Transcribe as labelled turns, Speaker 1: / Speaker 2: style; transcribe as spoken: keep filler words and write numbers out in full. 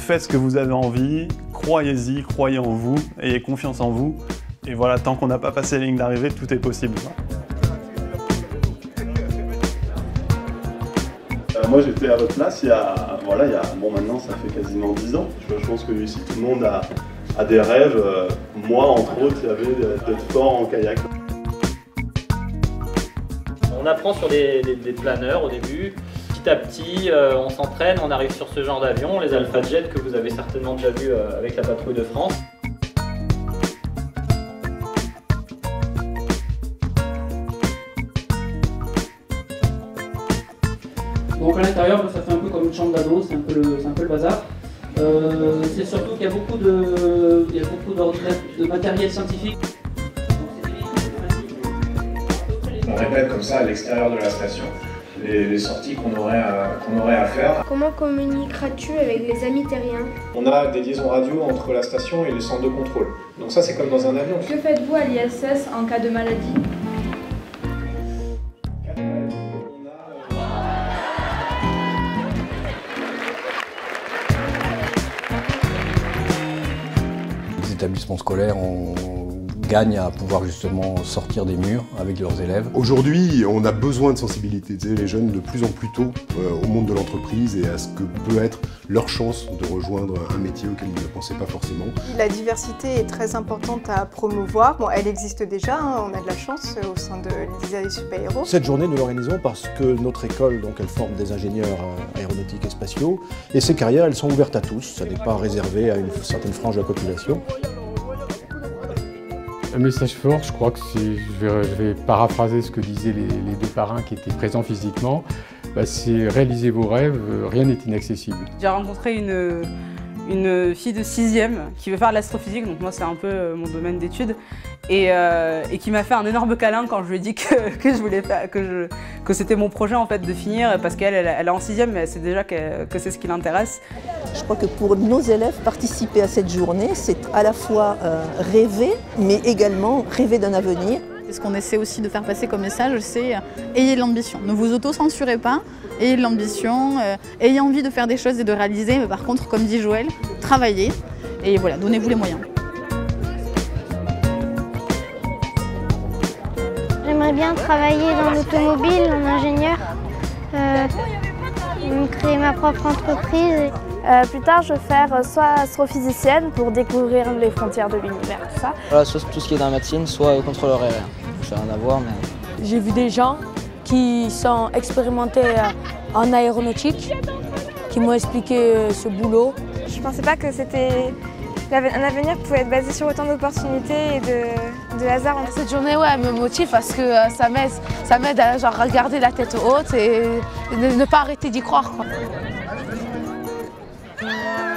Speaker 1: faites ce que vous avez envie, croyez-y, croyez en vous, ayez confiance en vous. Et voilà, tant qu'on n'a pas passé la ligne d'arrivée, tout est possible. Euh, moi j'étais à votre place il y a, voilà, il y a, bon maintenant ça fait quasiment dix ans. Je, je pense que ici tout le monde a, a des rêves. Euh, moi entre autres, il y avait d'être fort en kayak.
Speaker 2: On apprend sur des, des, des planeurs au début. Petit à petit, euh, on s'entraîne, on arrive sur ce genre d'avion, les Alpha Jet que vous avez certainement déjà vu euh, avec la patrouille de France.
Speaker 3: Donc à l'intérieur, ça fait un peu comme une chambre d'ado, c'est un peu le, c'est un peu le bazar. Euh, c'est surtout qu'il y a beaucoup de, il y a beaucoup de matériel scientifique.
Speaker 4: On répète comme ça à l'extérieur de la station les, les sorties qu'on aurait, qu'on aurait à faire.
Speaker 5: Comment communiqueras-tu avec les amis terriens?
Speaker 4: On a des liaisons radio entre la station et les centres de contrôle. Donc ça c'est comme dans un avion.
Speaker 5: Que faites-vous à l'I S S en cas de maladie?
Speaker 6: Les établissements scolaires ont gagnent à pouvoir justement sortir des murs avec leurs élèves.
Speaker 7: Aujourd'hui, on a besoin de sensibiliser les jeunes de plus en plus tôt euh, au monde de l'entreprise et à ce que peut être leur chance de rejoindre un métier auquel ils ne pensaient pas forcément.
Speaker 8: La diversité est très importante à promouvoir. Bon, elle existe déjà, hein, on a de la chance au sein de l'I S A Super-Héros.
Speaker 9: Cette journée, nous l'organisons parce que notre école, donc, elle forme des ingénieurs aéronautiques et spatiaux, et ces carrières, elles sont ouvertes à tous. Ça n'est pas réservé à une certaine frange de la population.
Speaker 10: Un message fort, je crois que c'est, je vais, je vais paraphraser ce que disaient les, les deux parrains qui étaient présents physiquement, bah c'est réaliser vos rêves, rien n'est inaccessible.
Speaker 11: J'ai rencontré une, une fille de sixième qui veut faire de l'astrophysique, donc moi c'est un peu mon domaine d'études, et, euh, et qui m'a fait un énorme câlin quand je lui ai dit que, que je voulais faire, que, je, que c'était mon projet en fait de finir, parce qu'elle elle, elle est en sixième, mais elle sait déjà que, que c'est ce qui l'intéresse.
Speaker 12: Je crois que pour nos élèves, participer à cette journée, c'est à la fois euh, rêver, mais également rêver d'un avenir.
Speaker 13: Ce qu'on essaie aussi de faire passer comme message, c'est euh, ayez de l'ambition. Ne vous auto-censurez pas, ayez de l'ambition, euh, ayez envie de faire des choses et de réaliser, mais par contre, comme dit Joël, travaillez et voilà, donnez-vous les moyens.
Speaker 5: J'aimerais bien travailler dans l'automobile, en ingénieur, euh, créer ma propre entreprise.
Speaker 14: Euh, plus tard, je vais faire soit astrophysicienne pour découvrir les frontières de l'univers, tout ça.
Speaker 15: Voilà, soit tout ce qui est dans la médecine, soit contrôleur aérien. Ça n'a rien à voir, mais...
Speaker 16: J'ai vu des gens qui sont expérimentés en aéronautique, qui m'ont expliqué ce boulot.
Speaker 14: Je ne pensais pas que c'était un avenir pouvait être basé sur autant d'opportunités et de, de hasard.
Speaker 17: Cette journée, ouais, elle me motive parce que ça m'aide, ça m'aide à genre, regarder la tête haute et ne, ne pas arrêter d'y croire, quoi.
Speaker 5: Thank you.